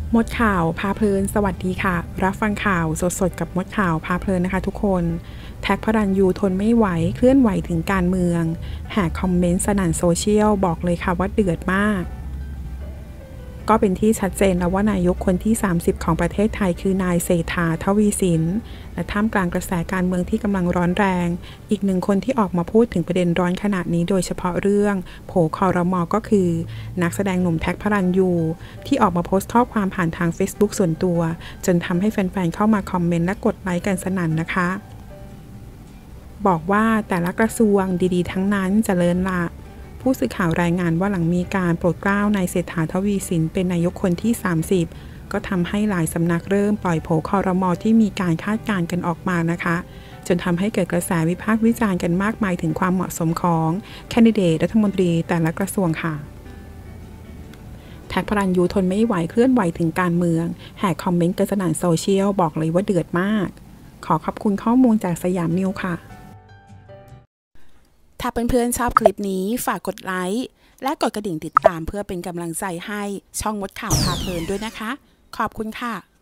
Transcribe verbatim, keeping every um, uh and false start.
มดข่าวพาเพลินสวัสดีค่ะรับฟังข่าวสดๆกับมดข่าวพาเพลินนะคะทุกคนแท็กพระรันยูทนไม่ไหวเคลื่อนไหวถึงการเมืองแหกคอมเมนต์สนั่นโซเชียลบอกเลยค่ะว่าเดือดมากก็เป็นที่ชัดเจนแล้วว่านายกคนที่สามสิบของประเทศไทยคือนายเศรษฐาทวีสินและท่ามกลางกระแสการเมืองที่กำลังร้อนแรงอีกหนึ่งคนที่ออกมาพูดถึงประเด็นร้อนขนาดนี้โดยเฉพาะเรื่องโผครม.ก็คือนักแสดงหนุ่มแท็กพระรันยูที่ออกมาโพสต์ข้อความผ่านทาง Facebook ส่วนตัวจนทำให้แฟนๆเข้ามาคอมเมนต์และกดไลค์กันสนั่นนะคะบอกว่าแต่ละกระทรวงดีๆทั้งนั้นเจริญละผู้สื่อข่าวรายงานว่าหลังมีการโปรดเกล้านายเศรษฐาทวีสินเป็นนายกคนที่สามสิบก็ทำให้หลายสำนักเริ่มปล่อยโผครม.ที่มีการคาดการณ์กันออกมานะคะจนทำให้เกิดกระแสวิพากษ์วิจารณ์กันมากมายถึงความเหมาะสมของแคนดิเดตรัฐมนตรีแต่ละกระทรวงค่ะแท็กพระรันยูทนไม่ไหวเคลื่อนไหวถึงการเมืองแหกคอมเมนต์กันสนั่นโซเชียลบอกเลยว่าเดือดมากขอขอบคุณข้อมูลจากสยามนิวค่ะถ้าเพื่อนๆชอบคลิปนี้ฝากกดไลค์และกดกระดิ่งติดตามเพื่อเป็นกำลังใจให้ช่องมดข่าวพาเพลินด้วยนะคะขอบคุณค่ะ